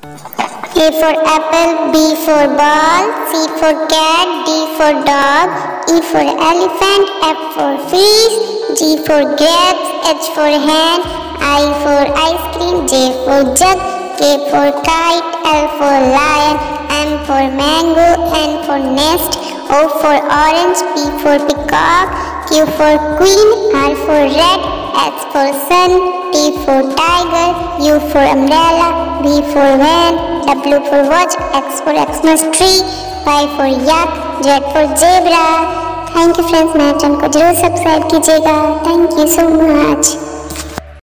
A for apple, B for ball, C for cat, D for dog, E for elephant, F for fish, G for grapes, H for hen, I for ice cream, J for jug, K for kite, L for lion, M for mango, N for nest, O for orange, P for peacock, Q for queen, R for red, S for sun, T for tiger, U for umbrella, V for van, W for watch, X for Xmas tree, Y for yak, Z for zebra। Thank you friends, मेरे channel को जरूर subscribe कीजिएगा। Thank you so much.